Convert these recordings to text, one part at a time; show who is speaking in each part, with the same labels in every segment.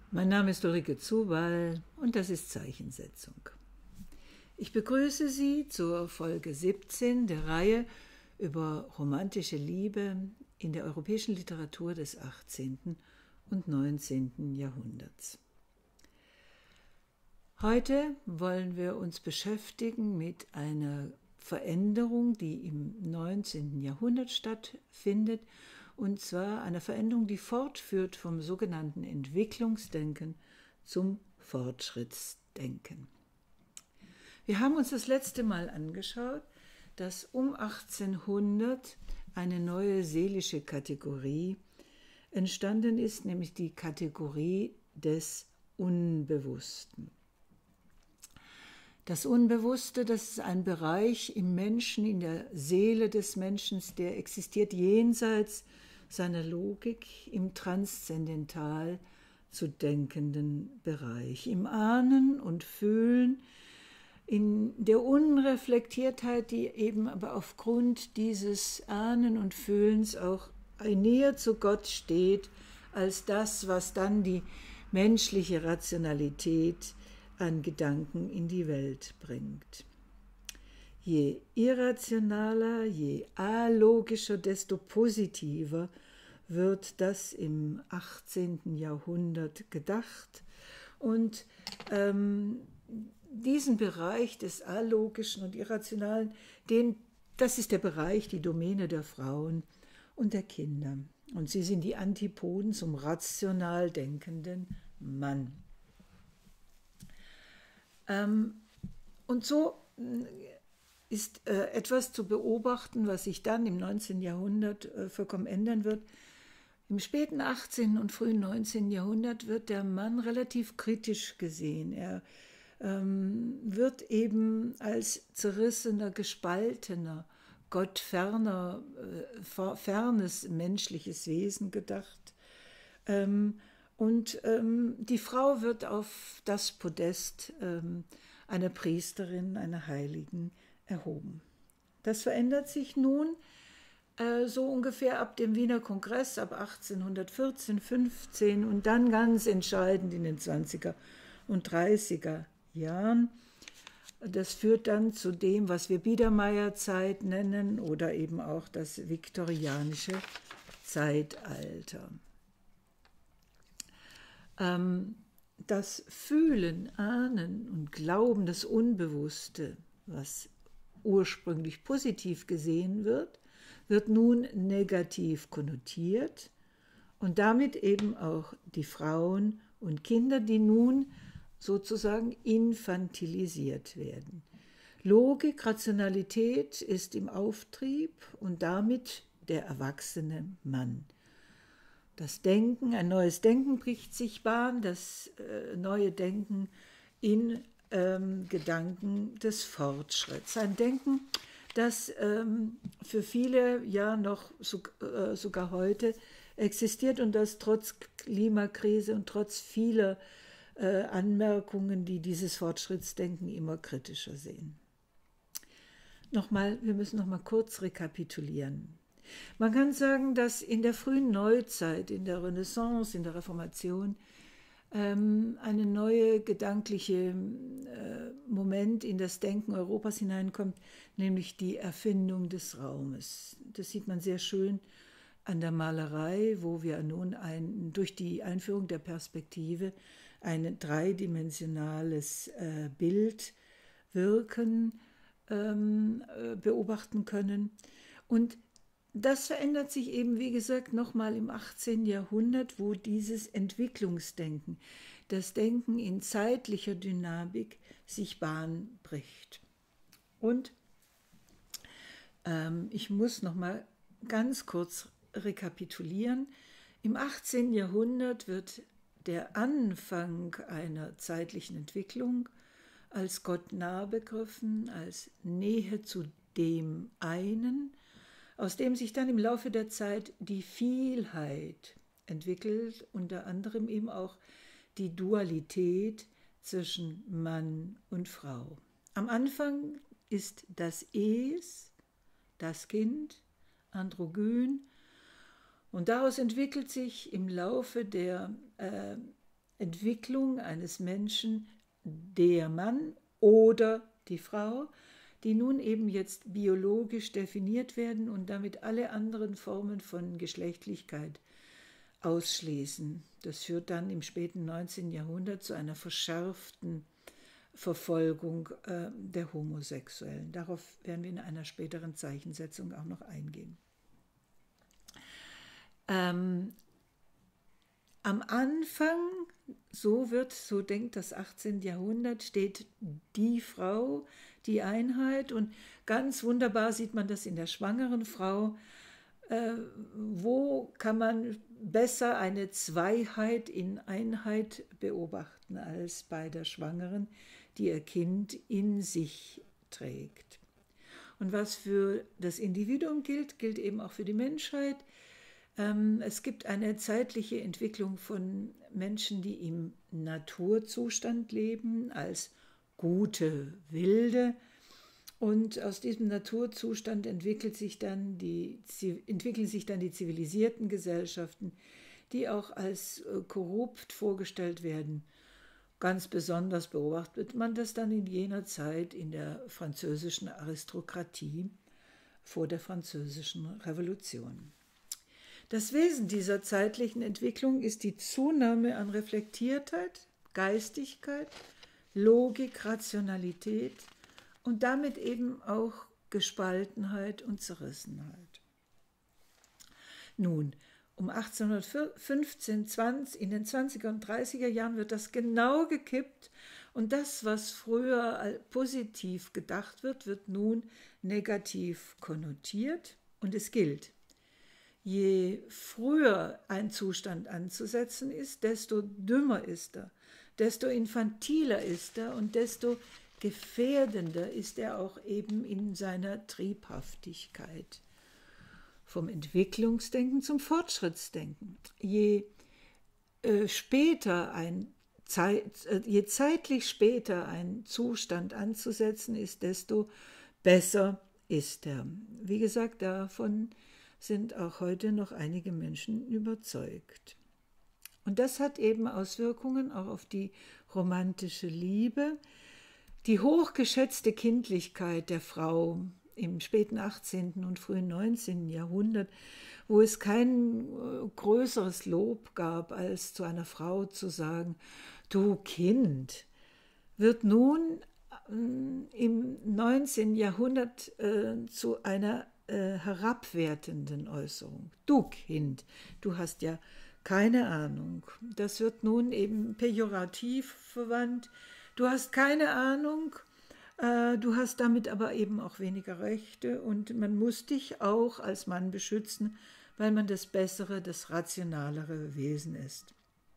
Speaker 1: Mein Name ist Ulrike Zuwall und das ist Zeichensetzung. Ich begrüße Sie zur Folge 17 der Reihe über romantische Liebe in der europäischen Literatur des 18. und 19. Jahrhunderts. Heute wollen wir uns beschäftigen mit einer Veränderung, die im 19. Jahrhundert stattfindet, und zwar eine Veränderung, die fortführt vom sogenannten Entwicklungsdenken zum Fortschrittsdenken. Wir haben uns das letzte Mal angeschaut, dass um 1800 eine neue seelische Kategorie entstanden ist, nämlich die Kategorie des Unbewussten. Das Unbewusste, das ist ein Bereich im Menschen, in der Seele des Menschen, der existiert jenseits seiner Logik, im transzendental zu denkenden Bereich, im Ahnen und Fühlen, in der Unreflektiertheit, die eben aber aufgrund dieses Ahnen und Fühlens auch näher zu Gott steht, als das, was dann die menschliche Rationalität an Gedanken in die Welt bringt. Je irrationaler, je alogischer, desto positiver wird das im 18. Jahrhundert gedacht. Und diesen Bereich des Allogischen und Irrationalen, das ist der Bereich, die Domäne der Frauen und der Kinder. Und sie sind die Antipoden zum rational denkenden Mann. Und so ist etwas zu beobachten, was sich dann im 19. Jahrhundert vollkommen ändern wird. Im späten 18. und frühen 19. Jahrhundert wird der Mann relativ kritisch gesehen. Er wird eben als zerrissener, gespaltener, gottferner, fernes menschliches Wesen gedacht. Und die Frau wird auf das Podest einer Priesterin, einer Heiligen erhoben. Das verändert sich nun so ungefähr ab dem Wiener Kongress, ab 1814, 15 und dann ganz entscheidend in den 20er und 30er Jahren. Das führt dann zu dem, was wir Biedermeierzeit nennen oder eben auch das viktorianische Zeitalter. Das Fühlen, Ahnen und Glauben, das Unbewusste, was ursprünglich positiv gesehen wird, wird nun negativ konnotiert und damit eben auch die Frauen und Kinder, die nun sozusagen infantilisiert werden. Logik, Rationalität ist im Auftrieb und damit der erwachsene Mann. Das Denken, ein neues Denken bricht sich Bahn, das neue Denken in Gedanken des Fortschritts. Ein Denken, das für viele ja noch sogar heute existiert und das trotz Klimakrise und trotz vieler Anmerkungen, die dieses Fortschrittsdenken immer kritischer sehen. Wir müssen noch mal kurz rekapitulieren. Man kann sagen, dass in der frühen Neuzeit, in der Renaissance, in der Reformation, eine neue gedankliche Moment in das Denken Europas hineinkommt, nämlich die Erfindung des Raumes. Das sieht man sehr schön an der Malerei, wo wir nun durch die Einführung der Perspektive ein dreidimensionales Bild wirken, beobachten können. Und das verändert sich eben, wie gesagt, nochmal im 18. Jahrhundert, wo dieses Entwicklungsdenken, das Denken in zeitlicher Dynamik sich Bahn bricht. Und ich muss nochmal ganz kurz rekapitulieren. Im 18. Jahrhundert wird der Anfang einer zeitlichen Entwicklung als Gott nah begriffen, als Nähe zu dem einen, aus dem sich dann im Laufe der Zeit die Vielheit entwickelt, unter anderem eben auch die Dualität zwischen Mann und Frau. Am Anfang ist das Es, das Kind, androgyn, und daraus entwickelt sich im Laufe der Entwicklung eines Menschen, der Mann oder die Frau, die nun eben jetzt biologisch definiert werden und damit alle anderen Formen von Geschlechtlichkeit ausschließen. Das führt dann im späten 19. Jahrhundert zu einer verschärften Verfolgung der Homosexuellen. Darauf werden wir in einer späteren Zeichensetzung auch noch eingehen. Am Anfang, so denkt das 18. Jahrhundert, steht die Frau, die Einheit, und ganz wunderbar sieht man das in der schwangeren Frau. Wo kann man besser eine Zweiheit in Einheit beobachten als bei der Schwangeren, die ihr Kind in sich trägt? Und was für das Individuum gilt, gilt eben auch für die Menschheit. Es gibt eine zeitliche Entwicklung von Menschen, die im Naturzustand leben, als gute Wilde. Und aus diesem Naturzustand entwickeln sich dann die zivilisierten Gesellschaften, die auch als korrupt vorgestellt werden. Ganz besonders beobachtet man das dann in jener Zeit in der französischen Aristokratie vor der Französischen Revolution. Das Wesen dieser zeitlichen Entwicklung ist die Zunahme an Reflektiertheit, Geistigkeit, Logik, Rationalität und damit eben auch Gespaltenheit und Zerrissenheit. Nun, um 1815, in den 20er und 30er Jahren wird das genau gekippt und das, was früher positiv gedacht wird, wird nun negativ konnotiert und es gilt: Je früher ein Zustand anzusetzen ist, desto dümmer ist er, desto infantiler ist er und desto gefährdender ist er auch eben in seiner Triebhaftigkeit. Vom Entwicklungsdenken zum Fortschrittsdenken. Je zeitlich später ein Zustand anzusetzen ist, desto besser ist er. Wie gesagt, davon sind auch heute noch einige Menschen überzeugt. Und das hat eben Auswirkungen auch auf die romantische Liebe. Die hochgeschätzte Kindlichkeit der Frau im späten 18. und frühen 19. Jahrhundert, wo es kein größeres Lob gab, als zu einer Frau zu sagen: Du Kind, wird nun im 19. Jahrhundert zu einer herabwertenden Äußerung. Du Kind, du hast ja keine Ahnung. Das wird nun eben pejorativ verwandt. Du hast keine Ahnung, du hast damit aber eben auch weniger Rechte und man muss dich auch als Mann beschützen, weil man das bessere, das rationalere Wesen ist.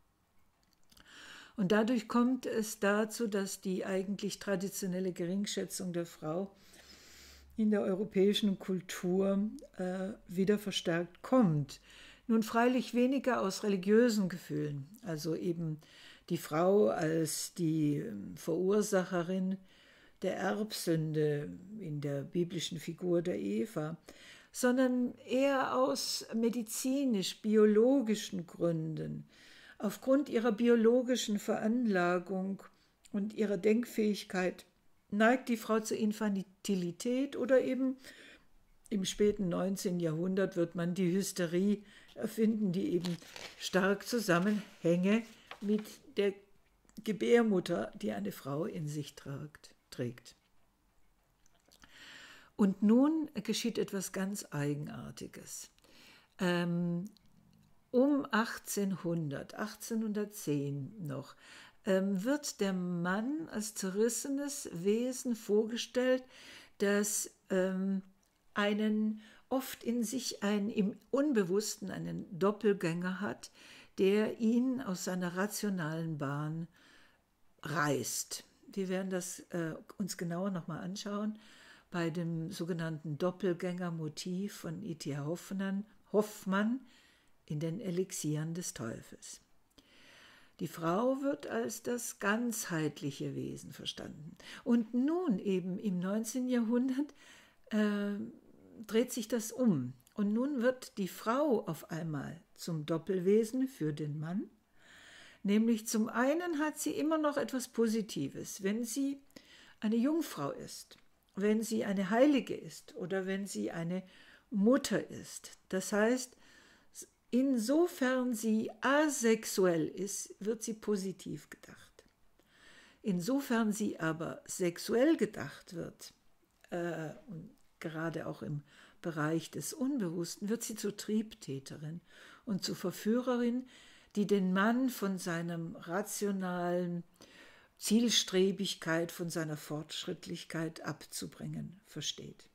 Speaker 1: Und dadurch kommt es dazu, dass die eigentlich traditionelle Geringschätzung der Frau in der europäischen Kultur wieder verstärkt kommt. Nun freilich weniger aus religiösen Gefühlen, also eben die Frau als die Verursacherin der Erbsünde in der biblischen Figur der Eva, sondern eher aus medizinisch-biologischen Gründen, aufgrund ihrer biologischen Veranlagung und ihrer Denkfähigkeit neigt die Frau zur Infantilität oder eben im späten 19. Jahrhundert wird man die Hysterie erfinden, die eben stark Zusammenhänge mit der Gebärmutter, die eine Frau in sich trägt. Und nun geschieht etwas ganz Eigenartiges. Um 1810 noch, wird der Mann als zerrissenes Wesen vorgestellt, das oft in sich im Unbewussten einen Doppelgänger hat, der ihn aus seiner rationalen Bahn reißt. Wir werden das uns genauer nochmal anschauen bei dem sogenannten Doppelgängermotiv von E.T. Hoffmann in den Elixieren des Teufels. Die Frau wird als das ganzheitliche Wesen verstanden. Und nun eben im 19. Jahrhundert dreht sich das um. Und nun wird die Frau auf einmal zum Doppelwesen für den Mann. Nämlich zum einen hat sie immer noch etwas Positives, wenn sie eine Jungfrau ist, wenn sie eine Heilige ist oder wenn sie eine Mutter ist. Das heißt, insofern sie asexuell ist, wird sie positiv gedacht. Insofern sie aber sexuell gedacht wird, und gerade auch im Bereich des Unbewussten, wird sie zur Triebtäterin und zur Verführerin, die den Mann von seinem rationalen Zielstrebigkeit, von seiner Fortschrittlichkeit abzubringen versteht.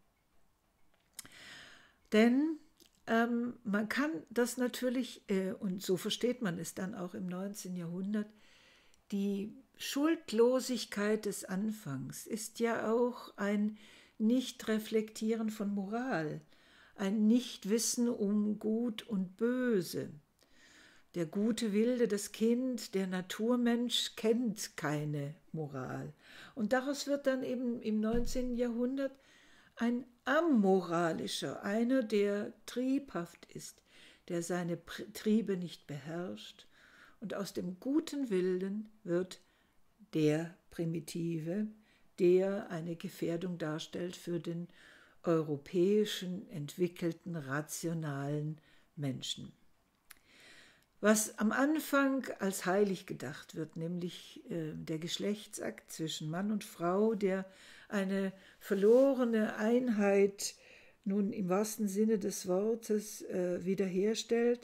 Speaker 1: Denn man kann das natürlich, und so versteht man es dann auch im 19. Jahrhundert, die Schuldlosigkeit des Anfangs ist ja auch ein Nicht-Reflektieren von Moral, ein Nichtwissen um Gut und Böse. Der gute Wilde, das Kind, der Naturmensch kennt keine Moral. Und daraus wird dann eben im 19. Jahrhundert ein amoralischer, einer, der triebhaft ist, der seine Triebe nicht beherrscht. Und aus dem guten Wilden wird der Primitive, der eine Gefährdung darstellt für den europäischen, entwickelten, rationalen Menschen. Was am Anfang als heilig gedacht wird, nämlich der Geschlechtsakt zwischen Mann und Frau, der eine verlorene Einheit nun im wahrsten Sinne des Wortes wiederherstellt,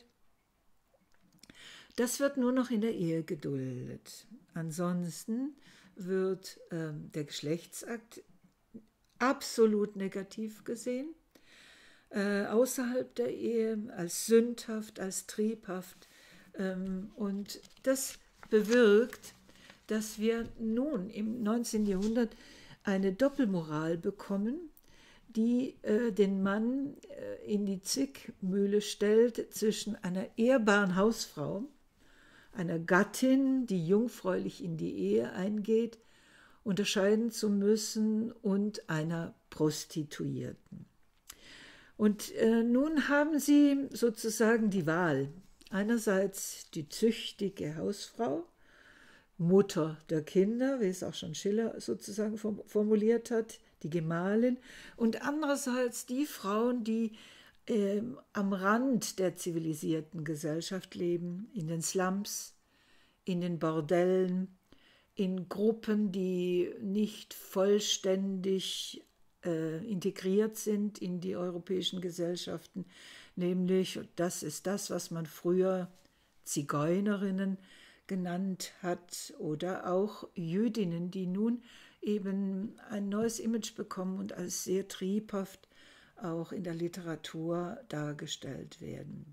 Speaker 1: das wird nur noch in der Ehe geduldet. Ansonsten wird der Geschlechtsakt absolut negativ gesehen, außerhalb der Ehe als sündhaft, als triebhaft. Und das bewirkt, dass wir nun im 19. Jahrhundert eine Doppelmoral bekommen, die den Mann in die Zwickmühle stellt zwischen einer ehrbaren Hausfrau, einer Gattin, die jungfräulich in die Ehe eingeht, unterscheiden zu müssen, und einer Prostituierten. Und nun haben sie sozusagen die Wahl. Einerseits die züchtige Hausfrau, Mutter der Kinder, wie es auch schon Schiller sozusagen formuliert hat, die Gemahlin, und andererseits die Frauen, die am Rand der zivilisierten Gesellschaft leben, in den Slums, in den Bordellen, in Gruppen, die nicht vollständig integriert sind in die europäischen Gesellschaften, nämlich, das ist das, was man früher Zigeunerinnen genannt hat, oder auch Jüdinnen, die nun eben ein neues Image bekommen und als sehr triebhaft auch in der Literatur dargestellt werden.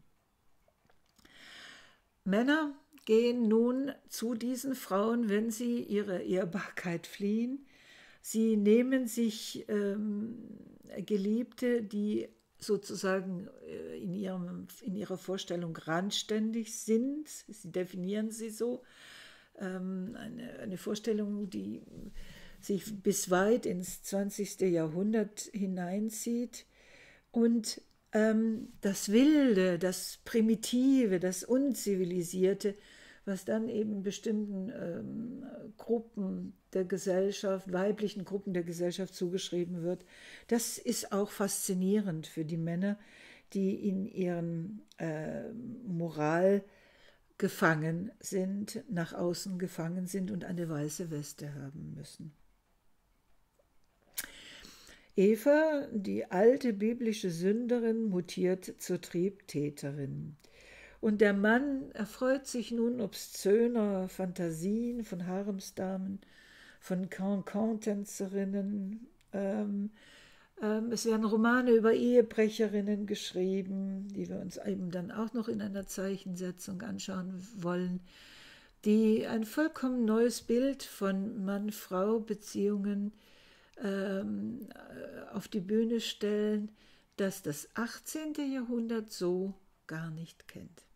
Speaker 1: Männer gehen nun zu diesen Frauen, wenn sie ihre Ehrbarkeit fliehen. Sie nehmen sich Geliebte, die sozusagen in ihrer Vorstellung randständig sind. Sie definieren sie so. Eine Vorstellung, die sich bis weit ins 20. Jahrhundert hineinzieht. Und das Wilde, das Primitive, das Unzivilisierte, was dann eben bestimmten Gruppen der Gesellschaft, weiblichen Gruppen der Gesellschaft zugeschrieben wird, das ist auch faszinierend für die Männer, die in ihren Moral gefangen sind, nach außen gefangen sind und eine weiße Weste haben müssen. Eva, die alte biblische Sünderin, mutiert zur Triebtäterin. Und der Mann erfreut sich nun obszöner Fantasien von Haremsdamen, von Cancan-Tänzerinnen. Es werden Romane über Ehebrecherinnen geschrieben, die wir uns eben dann auch noch in einer Zeichensetzung anschauen wollen, die ein vollkommen neues Bild von Mann-Frau-Beziehungen auf die Bühne stellen, das das 18. Jahrhundert so gar nicht kennt.